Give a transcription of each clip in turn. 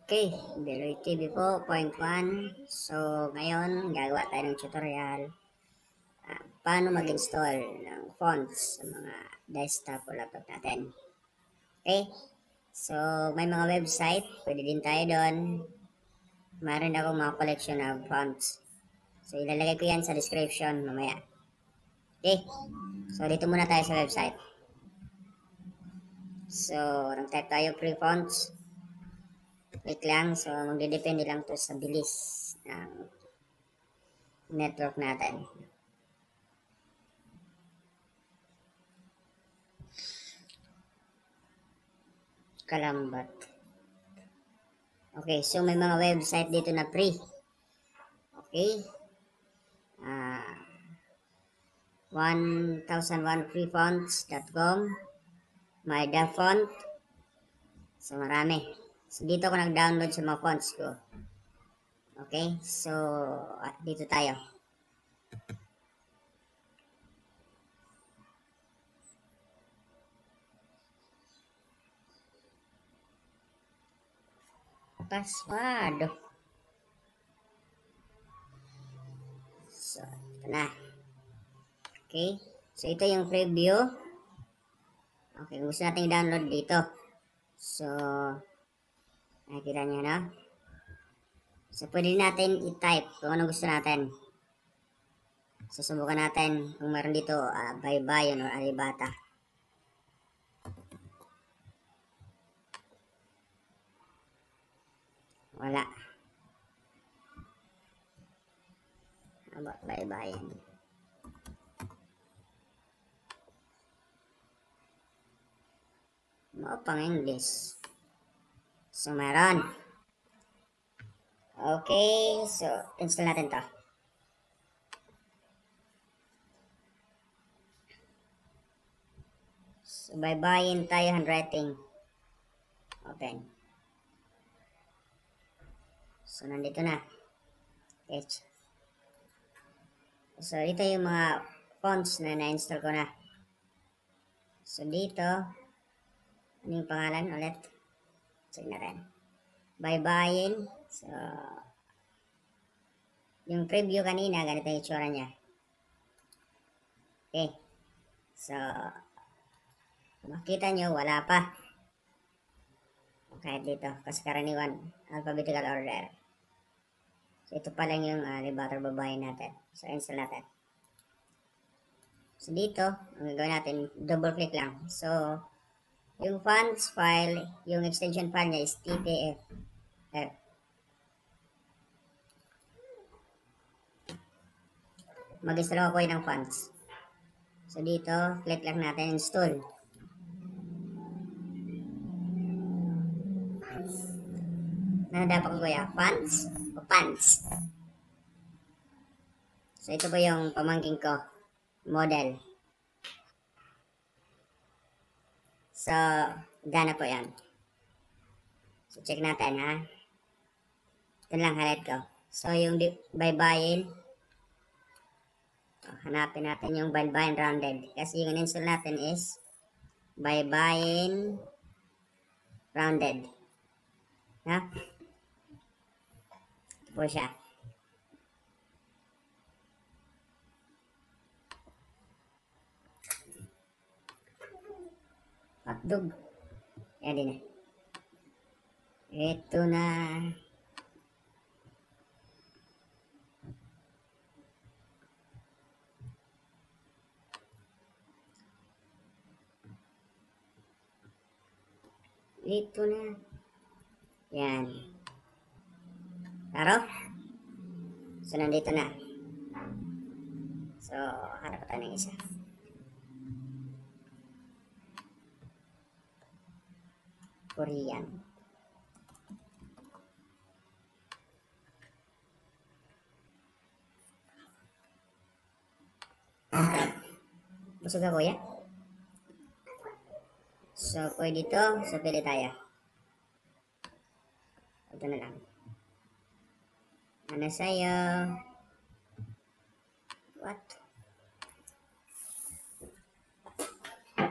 Okay, Deloy TV po, point 1. So, ngayon, gagawa tayo ng tutorial paano mag-install ng fonts sa mga desktop o laptop natin. Okay? So, may mga website, pwede din tayo doon. Mayroon akong mga collection of fonts. So, ilalagay ko yan sa description mamaya. Okay? So, dito muna tayo sa website. So, nag-type tayo free fonts. Click lang. So, magdidepende lang to sa bilis ng network natin. Kalambat. Okay, so may mga website dito na free. Okay. 1001freefonts.com, MyDaFont. So marami. So dito ako nag-download sa mga fonts ko. Okay, so dito tayo. Password. So, ito na. Okay, so ito yung preview. Okay, gusto natin i-download dito. So, nakikita nyo na. So, pwede natin i-type kung ano gusto natin. Susubukan natin kung meron dito Baybayin or Alibata. Wala. Baybayin. Pang English. So, meron. Okay, so, install natin to. So, Baybayin tayo handwriting. Open. So, nandito na. H. So, ito yung mga fonts na na-install ko na. So, dito, ano yung pangalan ulit? Check natin. Baybayin. So, yung preview kanina, ganito yung itsura niya. Okay. So, makita nyo, wala pa. Kahit dito, kasi karaniwan, alphabetical order. So, ito pa lang yung Alibata Baybayin natin. So, install natin. So, dito, ang gagawin natin, double click lang. So, yung fonts file, yung extension file niya is TTF. Mag-install ako ng fonts. So, dito, click lang natin install. Ano dapat ko kuya? Fonts o pants? So, ito po yung pamangking ko. Model. So, gana po yan. So, check natin ha. Ito lang highlight ko. So, yung Baybayin. Hanapin natin yung Baybayin Rounded. Kasi yung in-install natin is Baybayin Rounded. Ha? Ito po siya. Hotdog. Yan din eh. Ito na. Ito na. Yan. Klaro? So, nandito na. So, hanap tayo ng isa. Korean. Busog ako ya? So, pwede dito. So, pili tayo. Ito na lang. Ano sa'yo? What?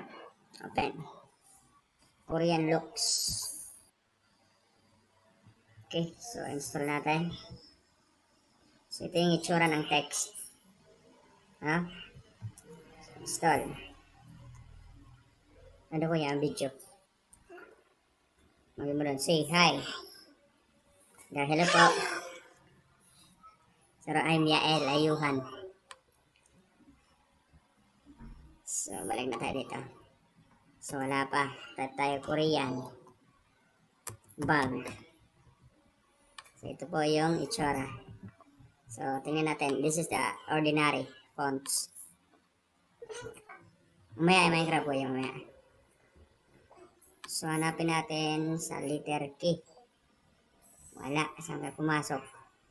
Open. Korean looks. Okay, so install natin. So ito yung itsura ng text. Ha? Install. Ano ko yan? Video. Magin mo doon. Say hi. Hello po. So I'm Yael Ayuhan. So balik na tayo dito. So wala pa. Type tayo Korean. Bag. So ito po yung itsura. So tingnan natin. This is the ordinary fonts. Umaya Minecraft po yung umaya. So hanapin natin sa letter K. Wala. Saan ka pumasok?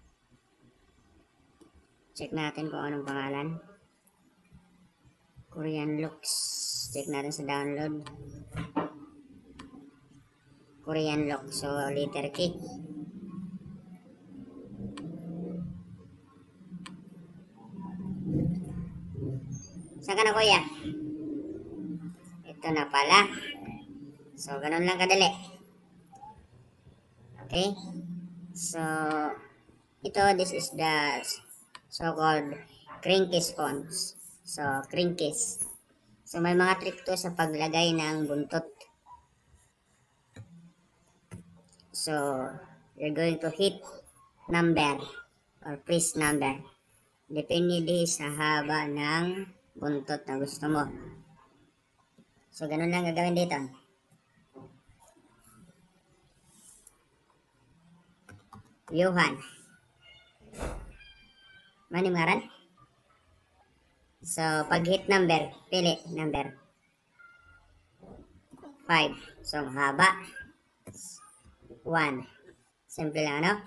Check natin kung anong pangalan. Korean looks. Check natin sa download. Korean look. So letter K. Saan ka na kuya? Ito na pala. So, ganun lang kadali. Okay? So, this is the so-called Crinkies fonts. So, Crinkies. So, may mga trick to sa paglagay ng buntot. So, you're going to hit number or press number. Depende sa haba ng buntot na gusto mo. So, ganun lang gagawin dito. Johan. Mani ngaran? So, pag hit number, pili number 5. So, haba. 1. Simple lang, ano?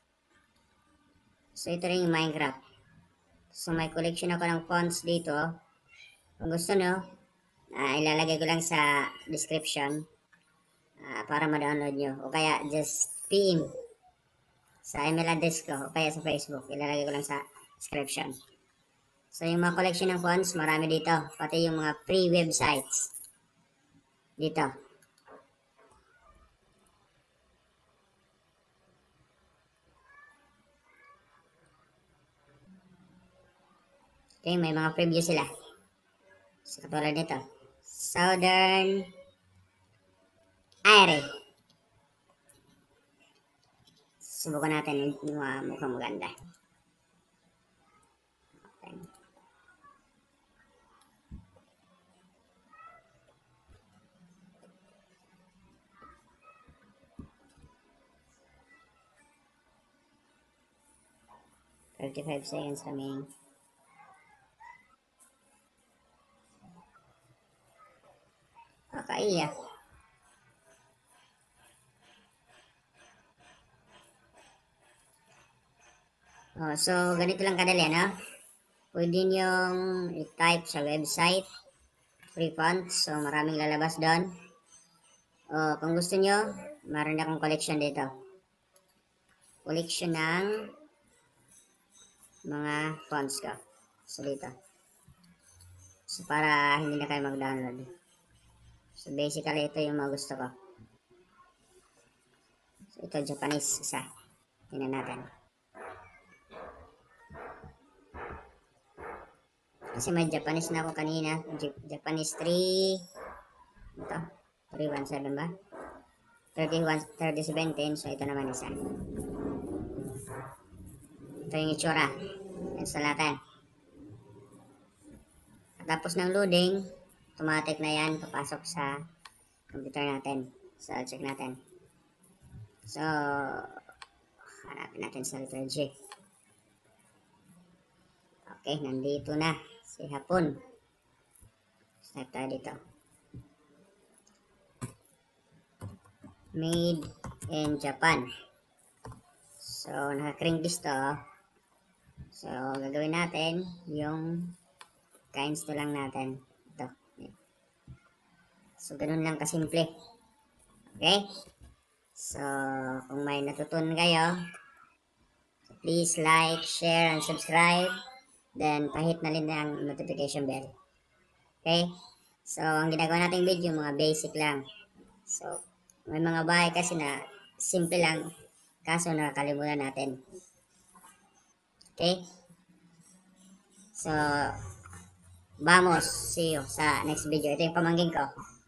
So, ito rin yung Minecraft. So, may collection ako ng fonts dito. Kung gusto nyo, ilalagay ko lang sa description para ma-download nyo. O kaya, just PM sa email address ko o kaya sa Facebook. Ilalagay ko lang sa description. So, yung mga collection ng fonts, marami dito. Pati yung mga free websites. Dito. Okay, may mga preview sila. So, katulad nito. Southern Airy. Subukan natin yung mga mukhang maganda. Okay. $35 seconds remaining. Kakaiyak. So, ganito lang kadali, no? Pwede niyong i-type sa website. Free fonts. So, maraming lalabas doon. Kung gusto niyo, meron akong collection dito. Collection ng mga fonts ko. So, dito. So, para hindi na kayo mag-download. So, basically, ito yung mga gusto ko. So, ito, Japanese isa. Tingnan natin. Kasi may Japanese na ako kanina. Japanese 3. Ito. 317 ba? 3017. So, ito naman isa. Ito yung itsura. Install natin. Tapos ng loading, automatic na yan. Papasok sa computer natin. So, check natin. So, hanapin natin sa letter J. Okay, nandito na. Si Hapon. Type tayo dito. Made in Japan. So, naka-Crinkies to. So, gagawin natin yung ka-install lang natin. Ito. So, ganun lang kasimple. Okay? So, kung may natutunan kayo, please like, share, and subscribe. Then, pahit na rin ang notification bell. Okay? So, ang ginagawa nating video, mga basic lang. So, may mga bahay kasi na simple lang. Kaso nakakalimutan natin. Okay? So, vamos. See you sa next video. Ito yung pamangkin ko.